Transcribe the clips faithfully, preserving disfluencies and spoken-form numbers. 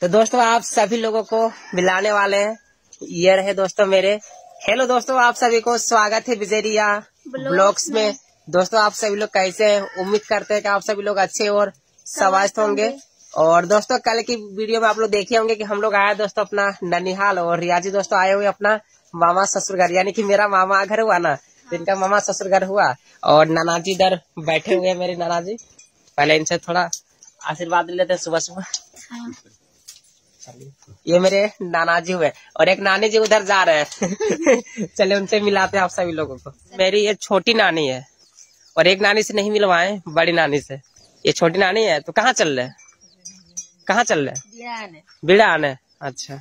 तो दोस्तों आप सभी लोगों को मिलाने वाले हैं। ये रहे दोस्तों मेरे। हेलो दोस्तों, आप सभी को स्वागत है विजयरिया ब्लॉग्स में। दोस्तों आप सभी लोग कैसे हैं? उम्मीद करते हैं कि आप सभी लोग अच्छे और स्वस्थ होंगे। और दोस्तों कल की वीडियो में आप लोग देखे होंगे कि हम लोग आए दोस्तों अपना ननिहाल, और रियाजी दोस्तों आए हुए अपना मामा ससुर घर, यानी कि मेरा मामा घर हुआ ना, तो इनका मामा ससुर घर हुआ। और नाना जी इधर बैठे हुए हैं, मेरे नाना जी। पहले इनसे थोड़ा आशीर्वाद लेते हैं सुबह सुबह। ये मेरे नाना जी हुए, और एक नानी जी उधर जा रहे हैं। चले उनसे मिलाते हैं आप सभी लोगों को। मेरी ये छोटी नानी है, और एक नानी से नहीं मिलवाए, बड़ी नानी से। ये छोटी नानी है। तो कहाँ चल रहे? कहाँ चल रहे? बीड़ा आने। अच्छा,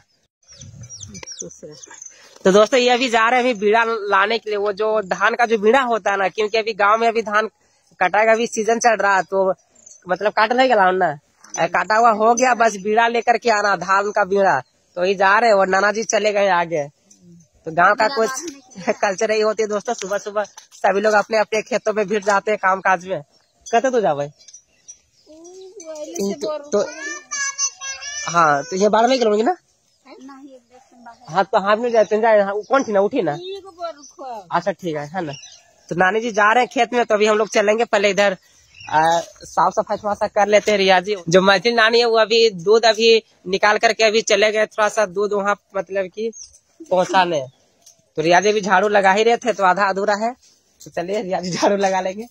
तो दोस्तों ये अभी जा रहे हैं अभी बीड़ा लाने के लिए। वो जो धान का जो बीड़ा होता है ना, क्योंकि अभी गांव में अभी धान कटाई का अभी सीजन चल रहा है, तो मतलब काट नहीं गया ना, काटा हुआ हो गया, बस बीड़ा लेकर के आना, धान का बीड़ा। तो ये जा रहे हैं, और नाना जी चले गए आगे। तो गांव का कुछ कल्चर ही होती है दोस्तों। सुबह सुबह सभी लोग अपने अपने खेतों में भिड़ जाते हैं काम काज में। कहते तो जा भाई। तो, तो हाँ, तो ये बारह नहीं करोगे ना? हाँ, तो हाथ में जाते हैं। कौन थी ना, उठी ना? अच्छा ठीक है, है ना। तो नानी जी जा रहे हैं खेत में, तो अभी हम लोग चलेंगे। पहले इधर साफ सफाई थोड़ा सा कर लेते हैं। रियाजी जो मैथिली नानी है वो अभी दूध अभी निकाल करके अभी चले गए, थोड़ा सा दूध वहाँ मतलब कि पहुँचाने। तो रियाजी भी झाड़ू लगा ही रहे थे, तो आधा अधूरा है। तो चलिए रियाजी झाड़ू लगा लेंगे।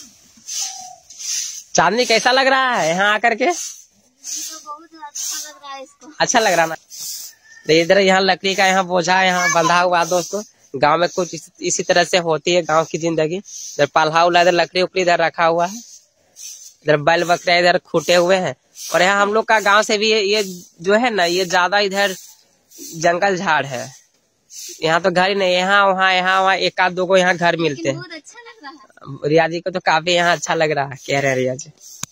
चांदनी कैसा लग रहा है यहाँ आकर के? बहुत अच्छा लग रहा है इसको। अच्छा लग रहा ना। तो इधर यहाँ लकड़ी का यहाँ बोझा यहाँ बंधा हुआ दोस्तों। गांव में कुछ इस, इसी तरह से होती है गांव की जिंदगी। इधर पाल्हा उला, इधर लकड़ी उपड़ी इधर रखा हुआ है। इधर बैल बकरे इधर खूटे हुए हैं। और यहाँ हम लोग का गांव से भी ये, ये जो है ना, ये ज्यादा इधर जंगल झाड़ है। यहाँ तो घर ही नहीं, यहाँ वहाँ यहाँ वहाँ एक आध दो को यहाँ घर मिलते हैं। अच्छा लग रहा है। रिया जी को तो काफी यहाँ अच्छा लग रहा है, कह रहे रिया जी।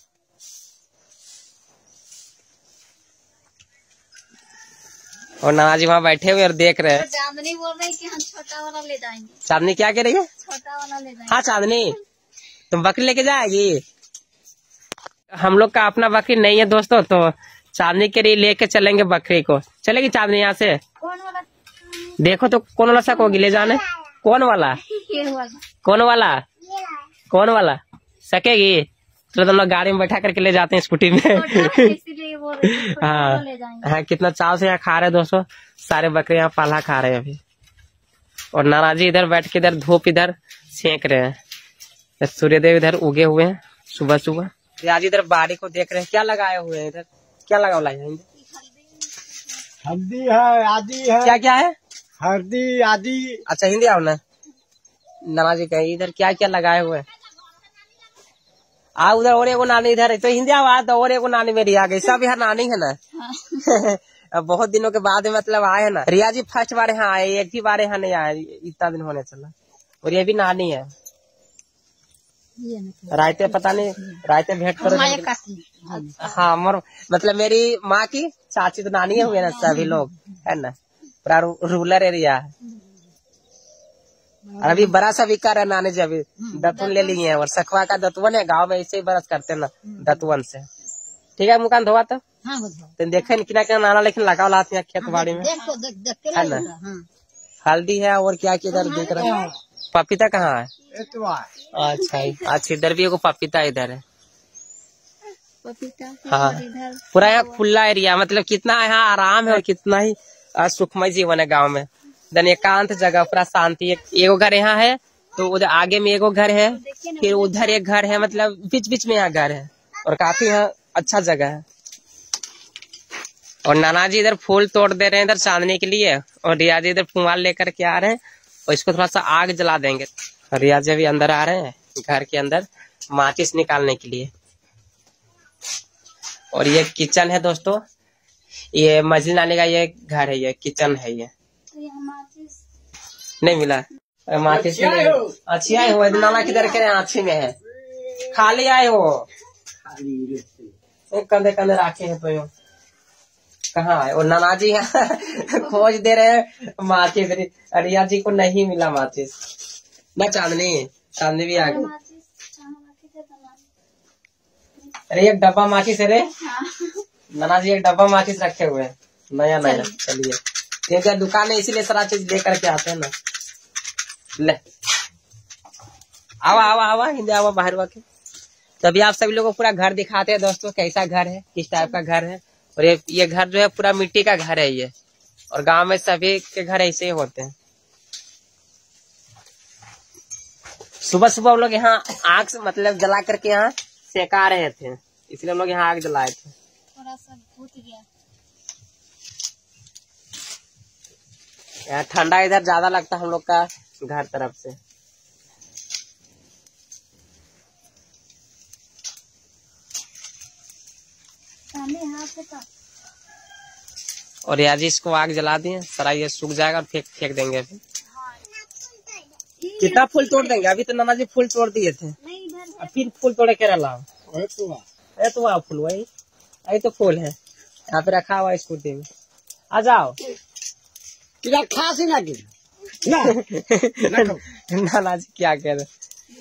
और नाना जी वहाँ बैठे हुए और देख रहे हैं। चांदनी बोल रही कि हम छोटा वाला ले जाएंगे। चांदनी क्या कह रही है? छोटा वाला ले जाएंगे। हाँ चांदनी, तुम बकरी लेके जाएगी? हम लोग का अपना बकरी नहीं है दोस्तों, तो चांदनी के लिए लेके चलेंगे बकरी को। चलेगी चांदनी यहाँ से? कौन वाला? देखो तो कौन वाला शक होगी ले जाने? कौन वाला? ये वाला। कौन वाला? कौन वाला सकेगी? तो तुम लोग गाड़ी में बैठा करके ले जाते हैं स्कूटी में। हाँ हाँ, कितना चाव से यहाँ खा रहे हैं दोस्तों। सारे बकरे यहाँ पाला खा रहे हैं अभी। और नाना जी इधर बैठ के इधर धूप इधर सेक रहे हैं। सूर्यदेव इधर उगे हुए हैं सुबह सुबह। आज इधर बाड़ी को देख रहे हैं। क्या लगाए हुए हैं इधर? क्या लगा हुआ है? हल्दी है, आदि है। क्या क्या है? हल्दी आदि। अच्छा हिंदी आओ ना। नाना जी कहे इधर क्या क्या लगाए हुए हैं? आ उधर और एगो नानी इधर है। तो हिंदी आवाज और एगो नानी मेरी आ गई। सब यहाँ नानी है ना। अब बहुत दिनों के बाद मतलब आए है ना। रिया जी फर्स्ट बार यहाँ आए, एक ही बार यहाँ नहीं आए, इतना दिन होने चला। और ये भी नानी है। रायते पता नहीं, रायते भेंट करो। हाँ मर, मतलब मेरी माँ की चाची तो नानी हुए ना सभी लोग, है ना। पूरा रूरल एरिया है। अभी बड़ा सा भी कर है नानी जी। अभी दतवन ले लिए हैं, और सखवा का दतवन है गांव में, ऐसे ही बरस करते हैं ना दतवन से। ठीक है, मुकान धोआ तो तो देखे किना किना नाना लेकिन लगा लाते हैं खेत बाड़ी में, है ना। हल्दी है और क्या किधर देख रहे हैं। पपीता कहाँ है? अच्छा अच्छा, इधर भी एगो पपीता इधर है। हाँ, पूरा यहाँ खुला एरिया, मतलब कितना यहाँ आराम है और कितना ही सुखमय जीवन है गाँव में। धन एकांत जगह, पूरा शांति। एगो घर यहाँ है, तो उधर आगे में एगो घर है, फिर उधर एक घर है, मतलब बीच बीच में यहाँ घर है। और काफी यहाँ अच्छा जगह है। और नाना जी इधर फूल तोड़ दे रहे हैं इधर चांदनी के लिए, और रिया जी इधर फुमाल लेकर के आ रहे हैं, और इसको थोड़ा सा आग जला देंगे। रिया जी अभी अंदर आ रहे हैं घर के अंदर माचिस निकालने के लिए। और ये किचन है दोस्तों। ये मझली नानी का ये घर है, ये किचन है। ये नहीं मिला माचिस। अच्छी आए हो नाना किधर के अच्छी में है, खाली आए हो, कंधे कंधे रखे हैं। तो यूँ कहाँ है? और नाना जी यहाँ खोज दे रहे हैं माचिस। रिया जी को नहीं मिला माचिस ना। चांदनी चांदनी भी आ गई। अरे एक डब्बा माचिस है रे। नाना जी एक डब्बा माचिस रखे हुए हैं नया नया। चलिए क्योंकि दुकान है इसीलिए सारा चीज लेकर के आते हैं ना। ले आवा आवा आवा हिंदी आवा बाहर वाके। तभी आप सभी लोगों को पूरा घर दिखाते हैं दोस्तों, कैसा घर है, किस टाइप का घर है। और ये ये घर जो है पूरा मिट्टी का घर है ये, और गांव में सभी के घर ऐसे ही होते हैं। सुबह सुबह हम लोग यहाँ आग से मतलब जला करके यहाँ सेका रहे थे, इसलिए हम लोग यहाँ आग जलाए थे। थोड़ा सा भूत गया। यहाँ ठंडा इधर ज्यादा लगता है हम लोग का घर तरफ से। और यार जी इसको आग जला दिए, सारा ये सूख जाएगा और फेंक फेंक देंगे। अभी कितना फूल तोड़ देंगे? अभी तो नाना जी फूल तोड़ दिए थे, अब फिर फूल तोड़े के रहा। अरे तो वहाँ फूल वही अरे तो फूल है यहाँ पे रखा हुआ स्कूटी में। आ जाओ खास ही ना नाना जी क्या कह रहे?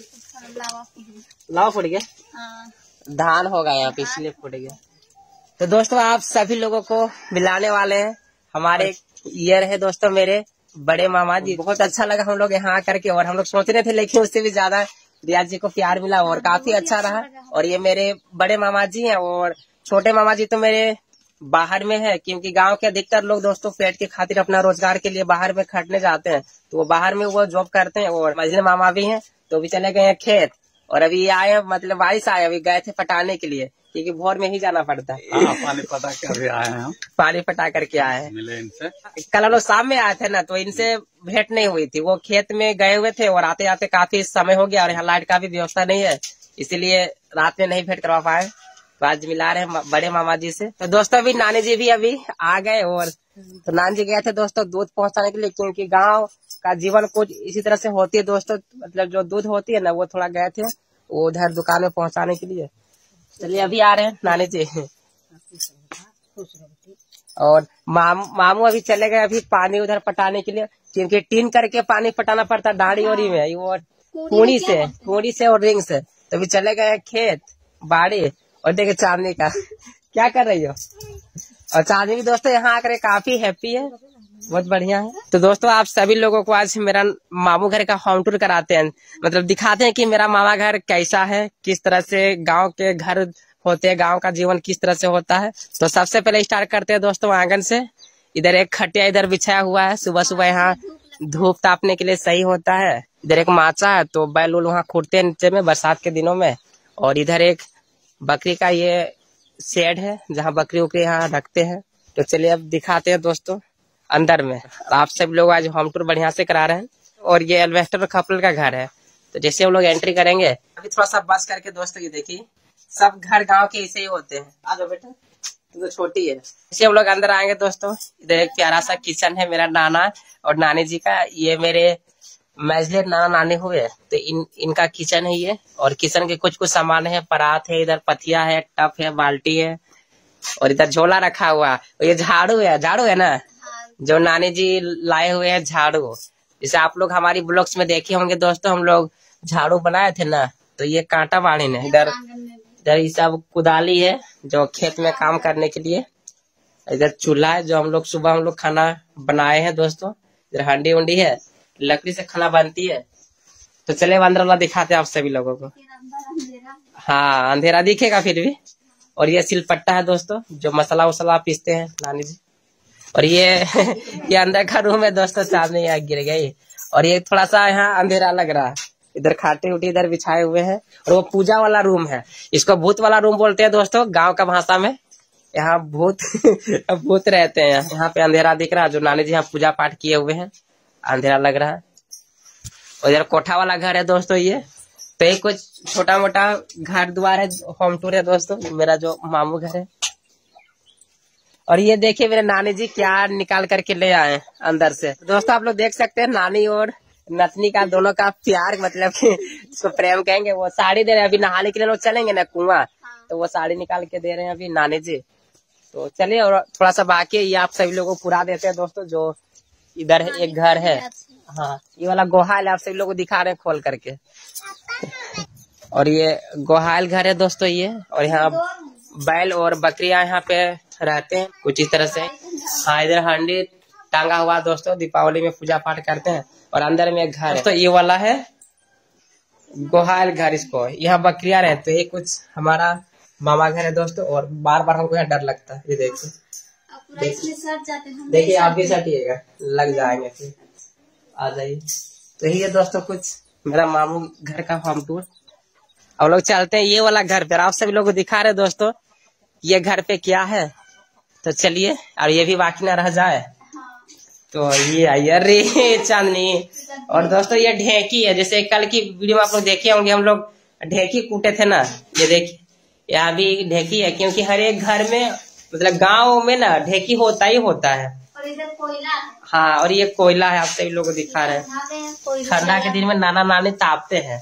लावा फूट गया, धान होगा यहाँ पे इसलिए फूट गया। तो दोस्तों आप सभी लोगों को मिलाने वाले हैं हमारे, ये रहे दोस्तों मेरे बड़े मामा जी। बहुत अच्छा लगा हम लोग यहाँ आकर के, और हम लोग सोच रहे थे लेकिन उससे भी ज्यादा रियाज जी को प्यार मिला और काफी अच्छा रहा। और ये मेरे बड़े मामा जी हैं, और छोटे मामा जी तो मेरे बाहर में है, क्योंकि गांव के अधिकतर लोग दोस्तों पेट की खातिर अपना रोजगार के लिए बाहर में खटने जाते हैं, तो वो बाहर में वो जॉब करते हैं। और मझले मामा भी हैं तो भी चले गए हैं खेत, और अभी आए मतलब बारिश आए, अभी गए थे पटाने के लिए, क्योंकि भोर में ही जाना पड़ता है। हाँ, पानी पटा कर आए हैं हम, पानी पटा करके आए हैं। मिले इनसे कल हम लोग शाम में आए थे ना, तो इनसे भेंट नहीं हुई थी, वो खेत में गए हुए थे और आते आते काफी समय हो गया, और यहाँ लाइट का भी व्यवस्था नहीं है, इसीलिए रात में नहीं भेंट करवा पाए। तो आज मिला रहे हैं बड़े मामा जी से। तो दोस्तों अभी नानी जी भी अभी आ गए, और तो नानी जी गए थे दोस्तों दूध पहुंचाने के लिए, क्योंकि गाँव का जीवन कुछ इसी तरह से होती है दोस्तों, मतलब जो दूध होती है ना वो थोड़ा गए थे वो उधर दुकान में पहुंचाने के लिए। चलिए अभी आ रहे हैं नानी जी। और मामू मामू अभी चले गए अभी पानी उधर पटाने के लिए, क्योंकि टीन करके पानी पटाना पड़ता है डाड़ी ओड़ी में, वो पूड़ी से पूड़ी से और रिंग से। तो अभी चले गए खेत बाड़ी। और देखे चांदनी का क्या कर रही हो, और चांदनी भी दोस्तों यहाँ आकर काफी हैप्पी है, बहुत बढ़िया है। तो दोस्तों आप सभी लोगों को आज मेरा मामू घर का होम टूर कराते हैं, मतलब दिखाते हैं कि मेरा मामा घर कैसा है, किस तरह से गांव के घर होते हैं, गांव का जीवन किस तरह से होता है। तो सबसे पहले स्टार्ट करते हैं दोस्तों आंगन से। इधर एक खटिया इधर बिछाया हुआ है, सुबह सुबह यहाँ धूप तापने के लिए सही होता है। इधर एक माचा है, तो बैल उल वहाँ खुरते हैं नीचे में बरसात के दिनों में। और इधर एक बकरी का ये शेड है जहाँ बकरी उकरी यहाँ रखते हैं। तो चलिए अब दिखाते हैं दोस्तों अंदर में। आप सब लोग आज होम टूर बढ़िया से करा रहे हैं। और ये एल्वेस्टर और खपल का घर है। तो जैसे हम लोग एंट्री करेंगे अभी थोड़ा सा बस करके दोस्तों ये देखिए, सब घर गांव के ऐसे ही होते हैं। आ जाओ बेटा, तू तो छोटी है। जैसे हम लोग अंदर आएंगे दोस्तों, इधर एक प्यारा सा किचन है मेरा नाना और नानी जी का। ये मेरे मैजले नाना नानी हुए, तो इन इनका किचन है ये। और किचन के कुछ कुछ सामान है, परात है, इधर पथिया है, टप है, बाल्टी है, और इधर झोला रखा हुआ। और ये झाड़ू है, झाड़ू है ना जो नानी जी लाए हुए हैं झाड़ू। जैसे आप लोग हमारी ब्लॉग्स में देखे होंगे दोस्तों, हम लोग झाड़ू बनाए थे ना, तो ये कांटा बाड़ी ने इधर इधर ये सब कुदाली है जो खेत में काम करने के लिए। इधर चूल्हा है जो हम लोग सुबह हम लोग खाना बनाए हैं दोस्तों। इधर हंडी उंडी है, लकड़ी से खाना बनती है। तो चले अंदर वाला दिखाते हैं आप सभी लोगों को। हाँ अंधेरा दिखेगा फिर भी। और ये सिलपट्टा है दोस्तों जो मसाला वसाला पीसते हैं नानी जी। और ये ये अंदर का रूम है दोस्तों, सामने यहाँ गिर गई। और ये थोड़ा सा यहाँ अंधेरा लग रहा है। इधर खाटे उटी इधर बिछाए हुए हैं। और वो पूजा वाला रूम है, इसको भूत वाला रूम बोलते हैं दोस्तों गांव का भाषा में। यहाँ भूत भूत रहते हैं। यहाँ पे अंधेरा दिख रहा है, जो नानी जी यहाँ पूजा पाठ किए हुए हैं, अंधेरा लग रहा है। और इधर कोठा वाला घर है दोस्तों ये। तो ये कुछ छोटा मोटा घर द्वार है, होम टूर है दोस्तों मेरा जो मामू घर है। और ये देखिए मेरे नानी जी क्या निकाल करके ले आए अंदर से। दोस्तों आप लोग देख सकते हैं नानी और नतनी का दोनों का प्यार, मतलब कि इसको प्रेम कहेंगे। वो साड़ी दे रहे हैं, अभी नहाने के लिए लोग चलेंगे ना कुआं, तो वो साड़ी निकाल के दे रहे हैं अभी नानी जी। तो चलिए और थोड़ा सा बाकी ये आप सभी लोगों को पूरा देते हैं दोस्तों। जो इधर है एक घर है, हाँ ये वाला गोहाल आप सभी लोगों को दिखा रहे हैं खोल करके। और ये गोहाल घर है दोस्तों ये। और यहाँ बैल और बकरियां यहाँ पे रहते हैं कुछ इस तरह से। हाँ, इधर हांडी टांगा हुआ दोस्तों, दीपावली में पूजा पाठ करते हैं। और अंदर में एक घर है तो ये वाला है गोहाल घर, इसको यहाँ बकरियां रहते हैं। कुछ हमारा मामा घर है दोस्तों, और बार बार हमको यहाँ डर लगता है। ये देखिए, देखिए आप भी सटिएगा, लग जाएंगे फिर, आ जाइए। तो यही है दोस्तों कुछ मेरा मामू घर का होम टूर। अब लोग चलते हैं ये वाला घर पे, आप सभी लोगों को दिखा रहे दोस्तों ये घर पे क्या है। तो चलिए, और ये भी बाकी ना रह जाए। तो ये आई अरे चांदनी, और दोस्तों ये ढेकी है। जैसे कल की वीडियो में आप लोग देखे होंगे, हम लोग ढेकी कूटे थे ना, ये देखिए यहाँ भी ढेकी है। क्योंकि हर एक घर में मतलब गांव में ना ढेकी होता ही होता है। और इधर कोयला है। हाँ, और ये कोयला है, आप सभी लोग को दिखा रहे हैं। ठंडा के दिन में नाना नानी तापते हैं।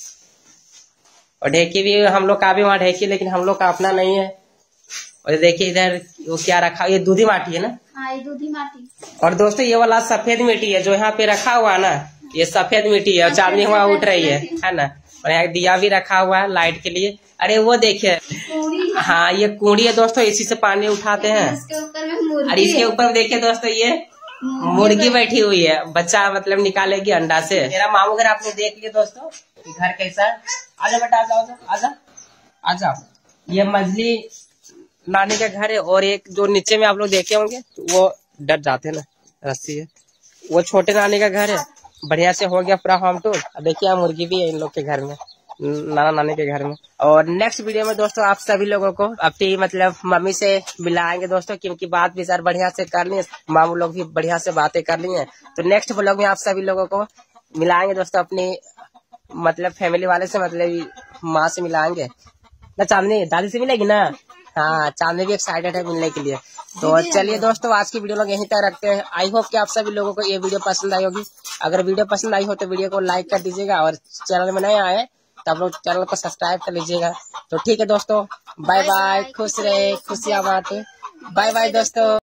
और ढेकी भी हम लोग का भी वहाँ ढेकी, लेकिन हम लोग का अपना नहीं है। और देखिए इधर वो क्या रखा, ये दूधी माटी है ना। हाँ, ये दूधी माटी। और दोस्तों ये वाला सफेद मिट्टी है जो यहाँ पे रखा हुआ है ना, ये सफेद मिट्टी है। और चांदनी हुआ उठ रही है है ना। और यहाँ दिया भी रखा हुआ है लाइट के लिए। अरे वो देखिए, हाँ ये कुंडी है दोस्तों, इसी से पानी उठाते हैं। और इसके ऊपर देखिए दोस्तों ये मुर्गी बैठी हुई है, बच्चा मतलब निकालेगी अंडा से। मेरा मामू घर आपने देख लिया दोस्तों, घर कैसा है। आजा बेटा, आजा आजा आजा। ये मजली नानी का घर है। और एक जो नीचे में आप लोग देखे होंगे वो डर जाते हैं ना, रस्सी है, वो छोटे नानी का घर है। बढ़िया से हो गया पूरा होम टूर। देखिए मुर्गी भी है इन लोग के घर में, नाना नानी के घर में। और नेक्स्ट वीडियो में दोस्तों आप सभी लोगों को अपनी मतलब मम्मी से मिलाएंगे दोस्तों, क्योंकि बात भी सर बढ़िया से कर ली, मामू लोग भी बढ़िया से बातें कर ली हैं। तो नेक्स्ट व्लॉग में आप सभी लोगों को मिलाएंगे दोस्तों अपनी मतलब फैमिली वाले से, मतलब माँ से मिलाएंगे ना। चांदनी दादी से मिलेगी ना। हाँ, चांदनी भी एक्साइटेड है मिलने के लिए। तो चलिए दोस्तों, आज की वीडियो लोग यहीं तक रखते हैं। आई होप कि आप सभी लोगों को ये वीडियो पसंद आई होगी। अगर वीडियो पसंद आई हो तो वीडियो को लाइक कर दीजिएगा, और चैनल में नए आए तो आप लोग चैनल को सब्सक्राइब कर लीजिएगा। तो ठीक है दोस्तों, बाय बाय, खुश रहे, खुशियाँ बांटे, बाय बाय दोस्तों।